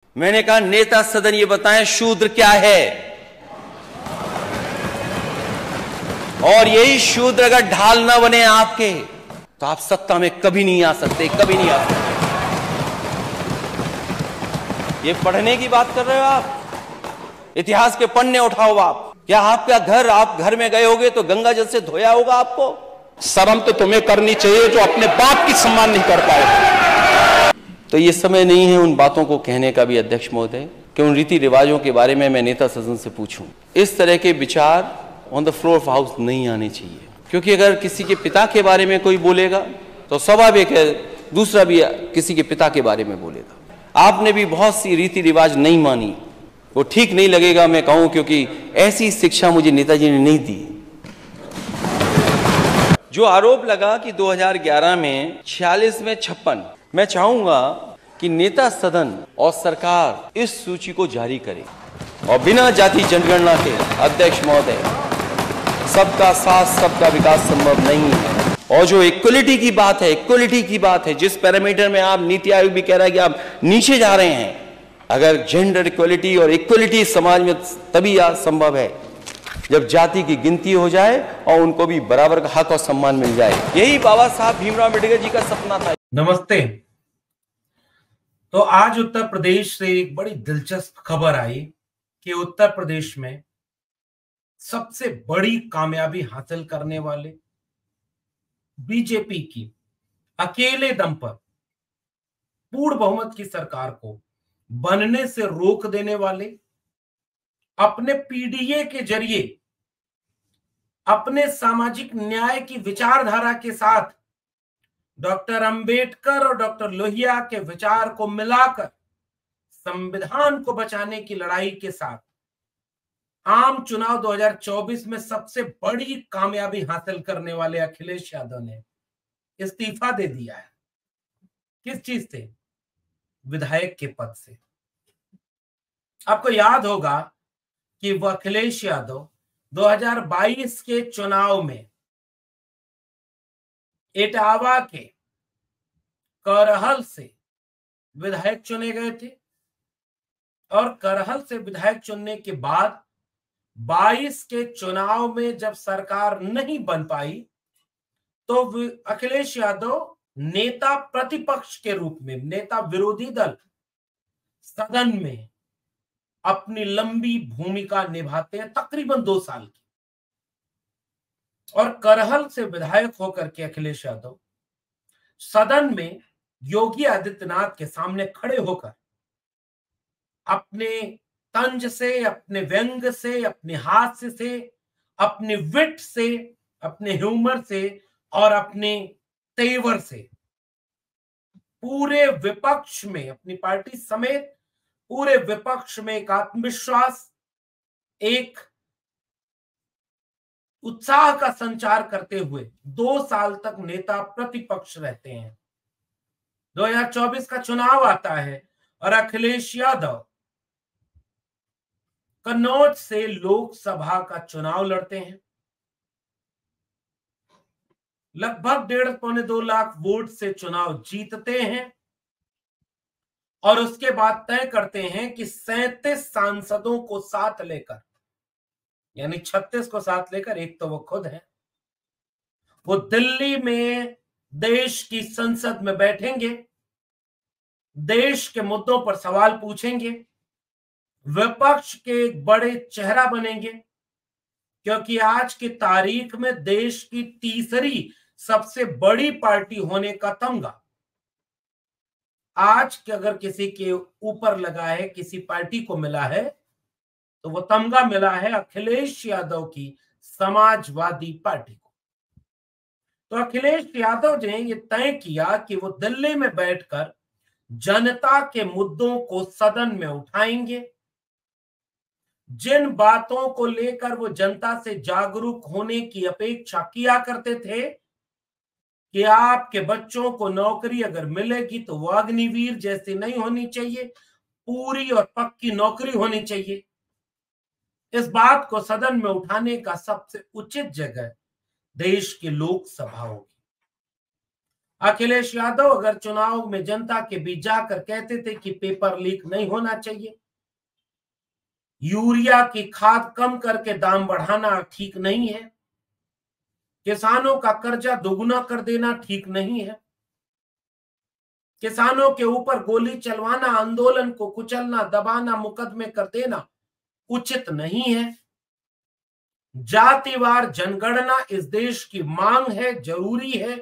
मैंने कहा नेता सदन ये बताएं शूद्र क्या है, और यही शूद्र अगर ढाल ना बने आपके तो आप सत्ता में कभी नहीं आ सकते, कभी नहीं आ सकते। ये पढ़ने की बात कर रहे हो आप? इतिहास के पन्ने उठाओ आप। क्या आपका घर, आप घर में गए होगे तो गंगा जल से धोया होगा आपको? शर्म तो तुम्हें करनी चाहिए जो अपने बाप की सम्मान नहीं कर पाए। तो ये समय नहीं है उन बातों को कहने का भी अध्यक्ष महोदय कि उन रीति रिवाजों के बारे में मैं नेता सदन से पूछूं। इस तरह के विचार on the floor of house नहीं आने चाहिए, क्योंकि अगर किसी के पिता के बारे में कोई बोलेगा तो स्वाभाविक है दूसरा भी किसी के पिता के बारे में बोलेगा। आपने भी बहुत सी रीति रिवाज नहीं मानी, वो ठीक नहीं लगेगा मैं कहूं, क्योंकि ऐसी शिक्षा मुझे नेताजी ने नहीं दी। जो आरोप लगा कि 2011 में 46 में 56, मैं चाहूंगा कि नेता सदन और सरकार इस सूची को जारी करे और बिना जाति जनगणना के अध्यक्ष महोदय सबका साथ सबका विकास संभव नहीं है। और जो इक्वलिटी की बात है, इक्वलिटी की बात है, जिस पैरामीटर में आप नीति आयोग भी कह रहा है कि आप नीचे जा रहे हैं, अगर जेंडर इक्वलिटी और इक्वलिटी समाज में तभी संभव है जब जाति की गिनती हो जाए और उनको भी बराबर का हक और सम्मान मिल जाए। यही बाबा साहब भीमराव अम्बेडकर जी का सपना था। नमस्ते। तो आज उत्तर प्रदेश से एक बड़ी दिलचस्प खबर आई कि उत्तर प्रदेश में सबसे बड़ी कामयाबी हासिल करने वाले बीजेपी की अकेले दम पर पूर्ण बहुमत की सरकार को बनने से रोक देने वाले, अपने पीडीए के जरिए अपने सामाजिक न्याय की विचारधारा के साथ डॉक्टर अंबेडकर और डॉक्टर लोहिया के विचार को मिलाकर संविधान को बचाने की लड़ाई के साथ आम चुनाव 2024 में सबसे बड़ी कामयाबी हासिल करने वाले अखिलेश यादव ने इस्तीफा दे दिया है। किस चीज से? विधायक के पद से। आपको याद होगा कि वह अखिलेश यादव 2022 के चुनाव में इटावा के करहल से विधायक चुने गए थे, और करहल से विधायक चुनने के बाद 22 के चुनाव में जब सरकार नहीं बन पाई तो अखिलेश यादव नेता प्रतिपक्ष के रूप में, नेता विरोधी दल सदन में अपनी लंबी भूमिका निभाते हैं, तकरीबन 2 साल की। और करहल से विधायक होकर के अखिलेश यादव सदन में योगी आदित्यनाथ के सामने खड़े होकर अपने तंज से, अपने व्यंग से, अपने हास्य से, अपने विट से, अपने ह्यूमर से और अपने तेवर से पूरे विपक्ष में, अपनी पार्टी समेत पूरे विपक्ष में एक आत्मविश्वास, एक उत्साह का संचार करते हुए 2 साल तक नेता प्रतिपक्ष रहते हैं। 2024 का चुनाव आता है और अखिलेश यादव कन्नौज से लोकसभा का चुनाव लड़ते हैं। लगभग 1.5-2 लाख वोट से चुनाव जीतते हैं और उसके बाद तय करते हैं कि 37 सांसदों को साथ लेकर, यानी 36 को साथ लेकर, एक तो वो खुद है, वो दिल्ली में देश की संसद में बैठेंगे, देश के मुद्दों पर सवाल पूछेंगे, विपक्ष के एक बड़े चेहरा बनेंगे, क्योंकि आज की तारीख में देश की तीसरी सबसे बड़ी पार्टी होने का तमगा आज के अगर किसी के ऊपर लगा है, किसी पार्टी को मिला है, तो वो तमगा मिला है अखिलेश यादव की समाजवादी पार्टी को। तो अखिलेश यादव ने ये तय किया कि वो दिल्ली में बैठकर जनता के मुद्दों को सदन में उठाएंगे। जिन बातों को लेकर वो जनता से जागरूक होने की अपेक्षा किया करते थे कि आपके बच्चों को नौकरी अगर मिलेगी तो वो अग्निवीर जैसी नहीं होनी चाहिए, पूरी और पक्की नौकरी होनी चाहिए, इस बात को सदन में उठाने का सबसे उचित जगह देश की लोकसभा होगी। अखिलेश यादव अगर चुनाव में जनता के बीच जाकर कहते थे कि पेपर लीक नहीं होना चाहिए, यूरिया की खाद कम करके दाम बढ़ाना ठीक नहीं है, किसानों का कर्जा दोगुना कर देना ठीक नहीं है, किसानों के ऊपर गोली चलवाना, आंदोलन को कुचलना, दबाना, मुकदमे कर देना उचित नहीं है। जातिवार जनगणना इस देश की मांग है, जरूरी है।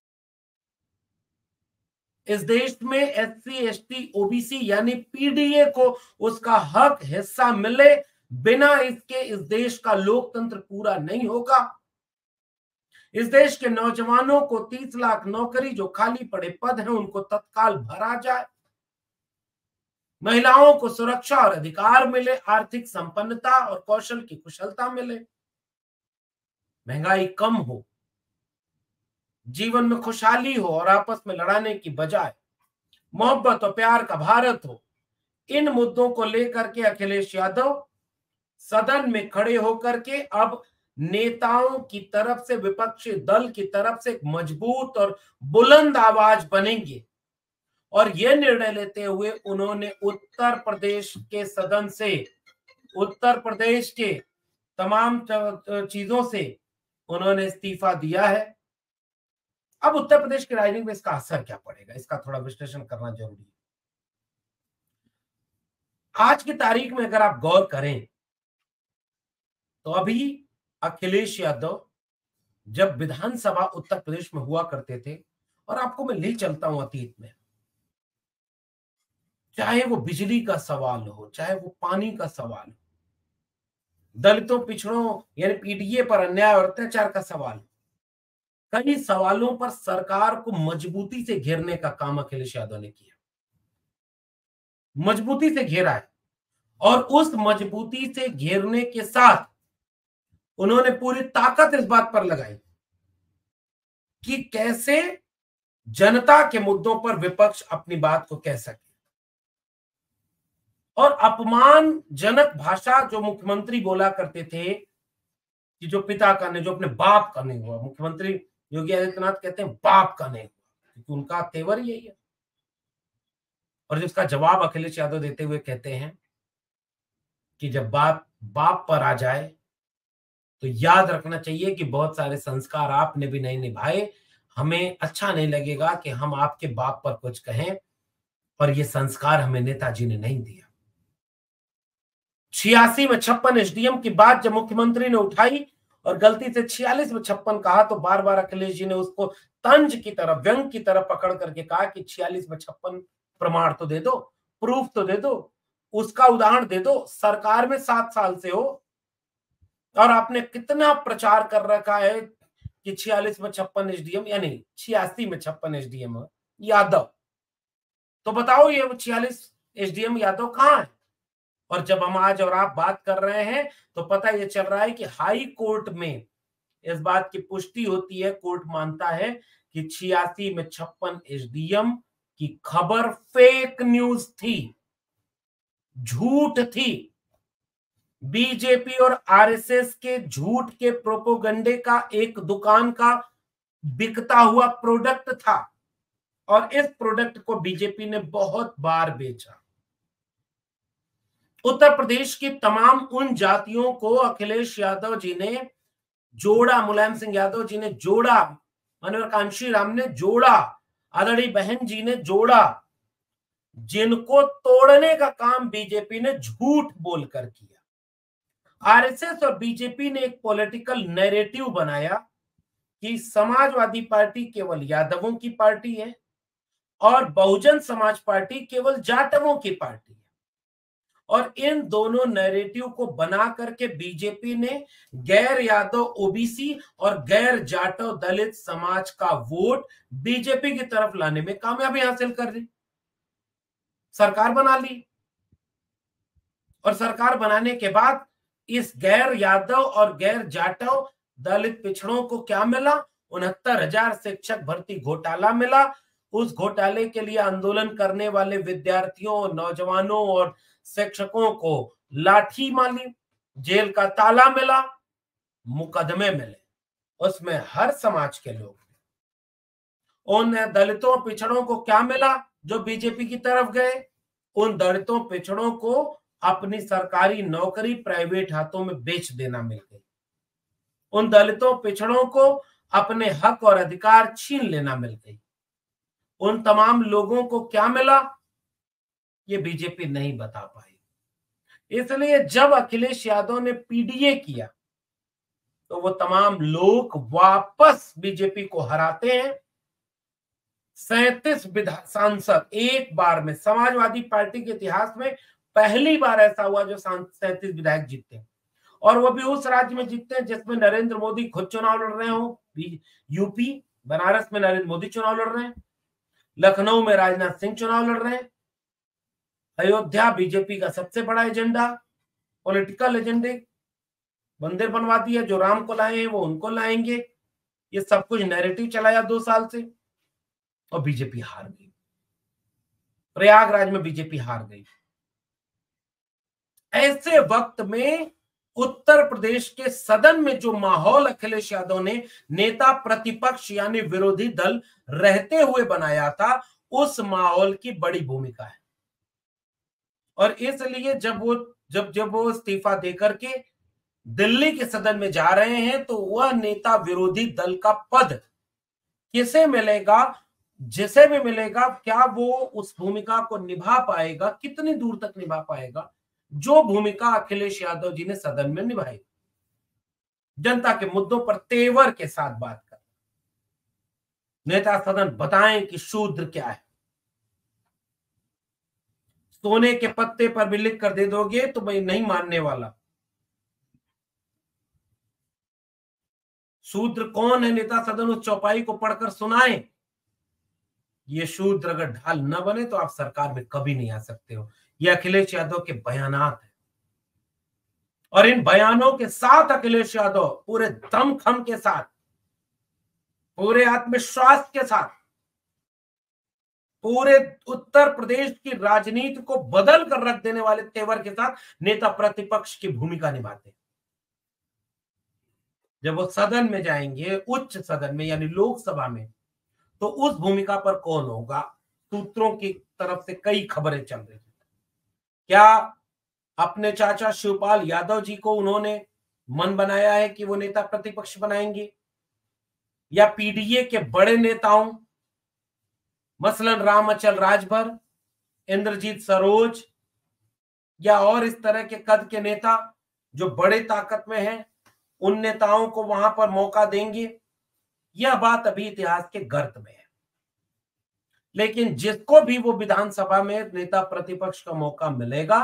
इस देश में एससी, एसटी, ओबीसी यानी पीडीए को उसका हक, हिस्सा मिले, बिना इसके इस देश का लोकतंत्र पूरा नहीं होगा। इस देश के नौजवानों को 30 लाख नौकरी, जो खाली पड़े पद हैं, उनको तत्काल भरा जाए। महिलाओं को सुरक्षा और अधिकार मिले, आर्थिक संपन्नता और कौशल की कुशलता मिले, महंगाई कम हो, जीवन में खुशहाली हो और आपस में लड़ाने की बजाय मोहब्बत और प्यार का भारत हो। इन मुद्दों को लेकर के अखिलेश यादव सदन में खड़े होकर के अब नेताओं की तरफ से, विपक्षी दल की तरफ से एक मजबूत और बुलंद आवाज बनेंगे। और यह निर्णय लेते हुए उन्होंने उत्तर प्रदेश के सदन से, उत्तर प्रदेश के तमाम चीजों से उन्होंने इस्तीफा दिया है। अब उत्तर प्रदेश की राजनीति में इसका असर क्या पड़ेगा, इसका थोड़ा विश्लेषण करना जरूरी है। आज की तारीख में अगर आप गौर करें तो अभी अखिलेश यादव जब विधानसभा उत्तर प्रदेश में हुआ करते थे, और आपको मैं ले चलता हूं अतीत में, चाहे वो बिजली का सवाल हो, चाहे वो पानी का सवाल हो, दलितों, पिछड़ों यानी पीडीए पर अन्याय और अत्याचार का सवाल, कई सवालों पर सरकार को मजबूती से घेरने का काम अखिलेश यादव ने किया, मजबूती से घेरा है। और उस मजबूती से घेरने के साथ उन्होंने पूरी ताकत इस बात पर लगाई कि कैसे जनता के मुद्दों पर विपक्ष अपनी बात को कह सके। और अपमानजनक भाषा जो मुख्यमंत्री बोला करते थे कि जो पिता का नहीं, जो अपने बाप का नहीं हुआ, मुख्यमंत्री योगी आदित्यनाथ कहते हैं बाप का नहीं हुआ, क्योंकि उनका तेवर यही है। और जिसका जवाब अखिलेश यादव देते हुए कहते हैं कि जब बात बाप पर आ जाए तो याद रखना चाहिए कि बहुत सारे संस्कार आपने भी नहीं निभाए, हमें अच्छा नहीं लगेगा कि हम आपके बाप पर कुछ कहें, और ये संस्कार हमें नेताजी ने नहीं दिया। 86 में 56 एसडीएम की बात जब मुख्यमंत्री ने उठाई और गलती से 46 में 56 कहा, तो बार बार अखिलेश जी ने उसको तंज की तरफ, व्यंग की तरफ पकड़ करके कहा कि 46 में 56 प्रमाण तो दे दो, प्रूफ तो दे दो, उसका उदाहरण दे दो। सरकार में 7 साल से हो और आपने कितना प्रचार कर रखा है कि 46 में 56 एसडीएम, यानी 86 में 56 एसडीएम यादव, तो बताओ ये 46 एसडीएम यादव कहां है? और जब हम आज और आप बात कर रहे हैं तो पता ये चल रहा है कि हाई कोर्ट में इस बात की पुष्टि होती है, कोर्ट मानता है कि 86 में 56 एसडीएम की खबर फेक न्यूज थी, झूठ थी, बीजेपी और आरएसएस के झूठ के प्रोपोगंडे का एक दुकान का बिकता हुआ प्रोडक्ट था, और इस प्रोडक्ट को बीजेपी ने बहुत बार बेचा। उत्तर प्रदेश की तमाम उन जातियों को अखिलेश यादव जी ने जोड़ा, मुलायम सिंह यादव जी ने जोड़ा, मनोहर कांशी राम ने जोड़ा, आदरणीय बहन जी ने जोड़ा, जिनको तोड़ने का काम बीजेपी ने झूठ बोलकर किया। आरएसएस और बीजेपी ने एक पॉलिटिकल नैरेटिव बनाया कि समाजवादी पार्टी केवल यादवों की पार्टी है और बहुजन समाज पार्टी केवल जाटवों की पार्टी है। और इन दोनों नैरेटिव को बना करके बीजेपी ने गैर यादव ओबीसी और गैर जाटव दलित समाज का वोट बीजेपी की तरफ लाने में कामयाबी हासिल कर ली, सरकार बना ली। और सरकार बनाने के बाद इस गैर यादव और गैर जाटव दलित पिछड़ों को क्या मिला? 69,000 शिक्षक भर्ती घोटाला मिला। उस घोटाले के लिए आंदोलन करने वाले विद्यार्थियों, नौजवानों और शिक्षकों को लाठी मारी, जेल का ताला मिला, मुकदमे मिले, उसमें हर समाज के लोग। उन दलितों पिछड़ों को क्या मिला जो बीजेपी की तरफ गए? उन दलितों पिछड़ों को अपनी सरकारी नौकरी प्राइवेट हाथों में बेच देना मिल गई। उन दलितों पिछड़ों को अपने हक और अधिकार छीन लेना मिल गई। उन तमाम लोगों को क्या मिला, ये बीजेपी नहीं बता पाई। इसलिए जब अखिलेश यादव ने पीडीए किया तो वो तमाम लोग वापस बीजेपी को हराते हैं। 37 सांसद एक बार में, समाजवादी पार्टी के इतिहास में पहली बार ऐसा हुआ जो 37 विधायक जीतते हैं, और वो भी उस राज्य में जीतते हैं जिसमें नरेंद्र मोदी खुद चुनाव लड़ रहे हो। यूपी, बनारस में नरेंद्र मोदी चुनाव लड़ रहे हैं, लखनऊ में राजनाथ सिंह चुनाव लड़ रहे हैं, अयोध्या बीजेपी का सबसे बड़ा एजेंडा, पॉलिटिकल एजेंडे मंदिर बनवा दिया, जो राम को लाए हैं वो उनको लाएंगे, ये सब कुछ नैरेटिव चलाया 2 साल से, और बीजेपी हार गई। प्रयागराज में बीजेपी हार गई। ऐसे वक्त में उत्तर प्रदेश के सदन में जो माहौल अखिलेश यादव ने नेता प्रतिपक्ष यानी विरोधी दल रहते हुए बनाया था, उस माहौल की बड़ी भूमिका है। और इसलिए जब वो इस्तीफा देकर के दिल्ली के सदन में जा रहे हैं तो वह नेता विरोधी दल का पद किसे मिलेगा, जिसे भी मिलेगा, क्या वो उस भूमिका को निभा पाएगा, कितनी दूर तक निभा पाएगा जो भूमिका अखिलेश यादव जी ने सदन में निभाई। जनता के मुद्दों पर तेवर के साथ बात कर, नेता सदन बताएं कि शूद्र क्या है। सोने के पत्ते पर भी लिख कर दे दोगे तो मैं नहीं मानने वाला। शूद्र कौन है, नेता सदन उस चौपाई को पढ़कर सुनाए। ये शूद्र अगर ढाल न बने तो आप सरकार में कभी नहीं आ सकते हो। ये अखिलेश यादव के बयानात हैं, और इन बयानों के साथ अखिलेश यादव पूरे दमखम के साथ, पूरे आत्मविश्वास के साथ, पूरे उत्तर प्रदेश की राजनीति को बदल कर रख देने वाले तेवर के साथ नेता प्रतिपक्ष की भूमिका निभाते हैं। जब वो सदन में जाएंगे, उच्च सदन में यानी लोकसभा में, तो उस भूमिका पर कौन होगा? सूत्रों की तरफ से कई खबरें चल रही हैं। क्या अपने चाचा शिवपाल यादव जी को उन्होंने मन बनाया है कि वो नेता प्रतिपक्ष बनाएंगे, या पीडीए के बड़े नेताओं मसलन राम अचल राजभर, इंद्रजीत सरोज, या और इस तरह के कद के नेता जो बड़े ताकत में हैं, उन नेताओं को वहां पर मौका देंगे? यह बात अभी इतिहास के गर्त में है। लेकिन जिसको भी वो विधानसभा में नेता प्रतिपक्ष का मौका मिलेगा,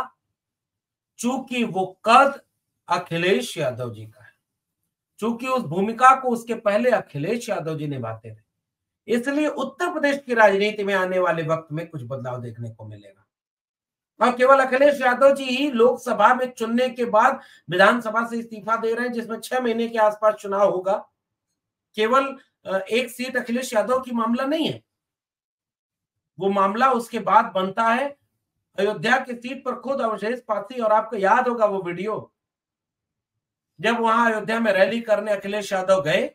चूंकि वो कद अखिलेश यादव जी का है, चूंकि उस भूमिका को उसके पहले अखिलेश यादव जी निभाते थे, इसलिए उत्तर प्रदेश की राजनीति में आने वाले वक्त में कुछ बदलाव देखने को मिलेगा। और केवल अखिलेश यादव जी ही लोकसभा में चुनने के बाद विधानसभा से इस्तीफा दे रहे हैं, जिसमें 6 महीने के आसपास चुनाव होगा। केवल एक सीट अखिलेश यादव की मामला नहीं है, वो मामला उसके बाद बनता है। अयोध्या की सीट पर खुद अवधेश पासी, और आपको याद होगा वो वीडियो, जब वहां अयोध्या में रैली करने अखिलेश यादव गए,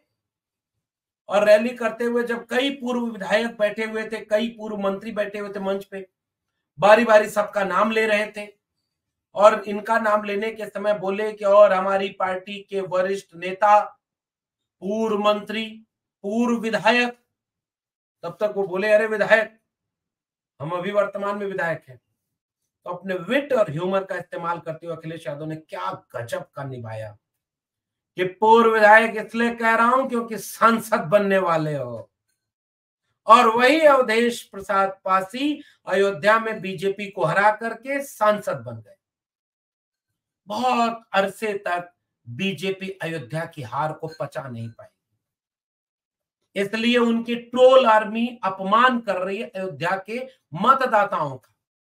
और रैली करते हुए जब कई पूर्व विधायक बैठे हुए थे, कई पूर्व मंत्री बैठे हुए थे मंच पे, बारी बारी सबका नाम ले रहे थे, और इनका नाम लेने के समय बोले कि और हमारी पार्टी के वरिष्ठ नेता, पूर्व मंत्री, पूर्व विधायक। तब तक वो बोले अरे विधायक, हम अभी वर्तमान में विधायक हैं। तो अपने विट और ह्यूमर का इस्तेमाल करते हुए अखिलेश यादव ने क्या गजब का निभाया कि पूर्व विधायक इसलिए कह रहा हूं क्योंकि सांसद बनने वाले हो। और वही अवधेश प्रसाद पासी अयोध्या में बीजेपी को हरा करके सांसद बन गए। बहुत अरसे तक बीजेपी अयोध्या की हार को पचा नहीं पाई, इसलिए उनकी ट्रोल आर्मी अपमान कर रही है अयोध्या के मतदाताओं का।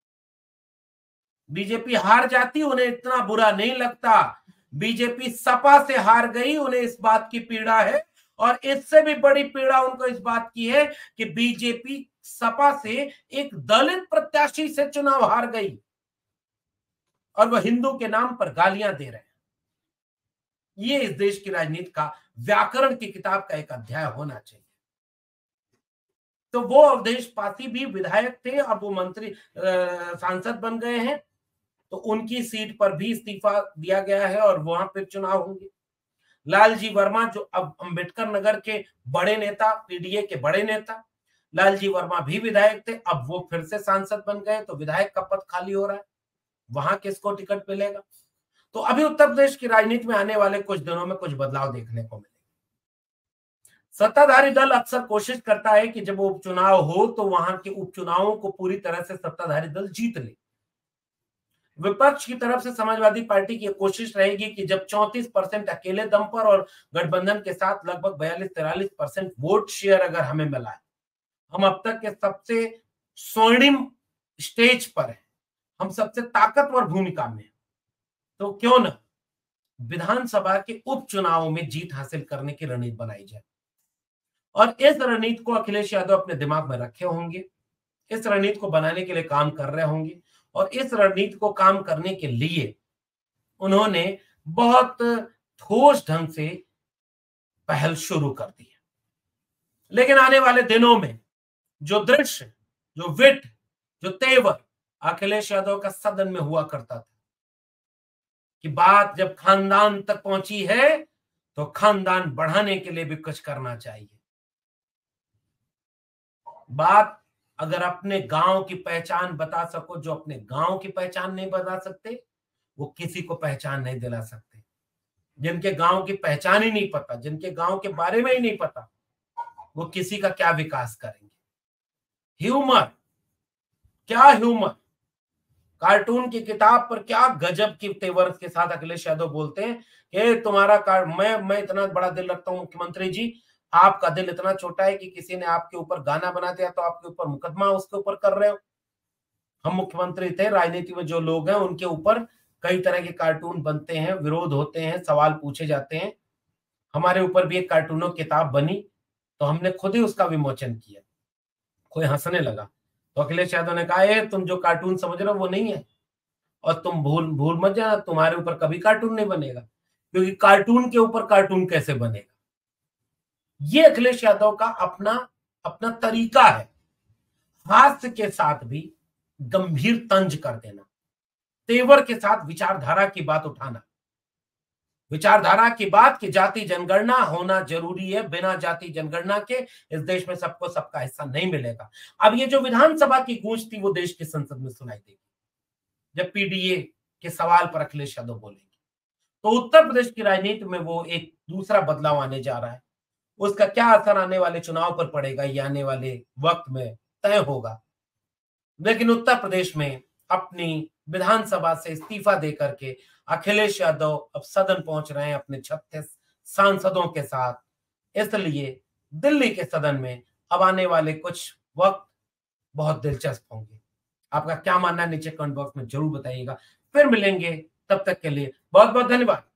बीजेपी हार जाती उन्हें इतना बुरा नहीं लगता, बीजेपी सपा से हार गई उन्हें इस बात की पीड़ा है, और इससे भी बड़ी पीड़ा उनको इस बात की है कि बीजेपी सपा से एक दलित प्रत्याशी से चुनाव हार गई, और वह हिंदू के नाम पर गालियां दे रहे हैं। ये इस देश की राजनीति का व्याकरण की किताब का एक अध्याय होना चाहिए। तो वो अवधेश पासी भी विधायक थे, अब वो मंत्री सांसद बन गए हैं, तो उनकी सीट पर भी इस्तीफा दिया गया है और वहां फिर चुनाव होंगे। लालजी वर्मा जो अब अंबेडकर नगर के बड़े नेता, पीडीए के बड़े नेता लालजी वर्मा भी विधायक थे, अब वो फिर से सांसद बन गए, तो विधायक का पद खाली हो रहा है, वहां किसको टिकट मिलेगा। तो अभी उत्तर प्रदेश की राजनीति में आने वाले कुछ दिनों में कुछ बदलाव देखने को मिलेगा। सत्ताधारी दल अक्सर कोशिश करता है कि जब उपचुनाव हो तो वहां के उपचुनावों को पूरी तरह से सत्ताधारी दल जीत ले। विपक्ष की तरफ से समाजवादी पार्टी की कोशिश रहेगी कि जब 34% अकेले दम पर और गठबंधन के साथ लगभग 42-43% वोट शेयर अगर हमें मिला है, हम अब तक के सबसे स्वर्णिम स्टेज पर है, हम सबसे ताकतवर भूमिका में, तो क्यों न विधानसभा के उपचुनावों में जीत हासिल करने की रणनीति बनाई जाए। और इस रणनीति को अखिलेश यादव अपने दिमाग में रखे होंगे, इस रणनीति को बनाने के लिए काम कर रहे होंगे, और इस रणनीति को काम करने के लिए उन्होंने बहुत ठोस ढंग से पहल शुरू कर दी है। लेकिन आने वाले दिनों में जो दृश्य, जो विट, जो तेवर अखिलेश यादव का सदन में हुआ करता था कि बात जब खानदान तक पहुंची है तो खानदान बढ़ाने के लिए भी कुछ करना चाहिए। बात अगर अपने गांव की पहचान बता सको, जो अपने गांव की पहचान नहीं बता सकते वो किसी को पहचान नहीं दिला सकते। जिनके गांव की पहचान ही नहीं पता, जिनके गांव के बारे में ही नहीं पता, वो किसी का क्या विकास करेंगे। ह्यूमर, क्या ह्यूमर, कार्टून की किताब पर क्या गजब की तेवर के साथ अखिलेश यादव बोलते हैं कि तुम्हारा मैं इतना बड़ा दिल रखता हूं मुख्यमंत्री जी, आपका दिल इतना छोटा है कि किसी ने आपके ऊपर गाना बना दिया तो आपके ऊपर मुकदमा उसके ऊपर कर रहे हो। हम मुख्यमंत्री थे, राजनीति में जो लोग हैं उनके ऊपर कई तरह के कार्टून बनते हैं, विरोध होते हैं, सवाल पूछे जाते हैं। हमारे ऊपर भी एक कार्टूनों किताब बनी तो हमने खुद ही उसका विमोचन किया। कोई हंसने लगा तो अखिलेश यादव ने कहा, तुम जो कार्टून समझ रहे हो वो नहीं है, और तुम भूल मत जाना, तुम्हारे ऊपर कभी कार्टून नहीं बनेगा, क्योंकि कार्टून के ऊपर कार्टून कैसे बनेगा। ये अखिलेश यादव का अपना तरीका है, हास्य के साथ भी गंभीर तंज कर देना, तेवर के साथ विचारधारा की बात उठाना, विचारधारा की बात कि जाति जनगणना होना जरूरी है, बिना जाति जनगणना के इस देश में सबको सबका हिस्सा नहीं मिलेगा। अब ये जो विधानसभा की गूंज थी वो देश की संसद में सुनाई देगी जब पीडीए के सवाल पर अखिलेश यादव बोलेंगे। तो उत्तर प्रदेश की राजनीति में वो एक दूसरा बदलाव आने जा रहा है। उसका क्या असर आने वाले चुनाव पर पड़ेगा ये आने वाले वक्त में तय होगा। लेकिन उत्तर प्रदेश में अपनी विधानसभा से इस्तीफा देकर के अखिलेश यादव अब सदन पहुंच रहे हैं अपने 36 सांसदों के साथ। इसलिए दिल्ली के सदन में अब आने वाले कुछ वक्त बहुत दिलचस्प होंगे। आपका क्या मानना है नीचे कमेंट बॉक्स में जरूर बताइएगा। फिर मिलेंगे, तब तक के लिए बहुत बहुत धन्यवाद।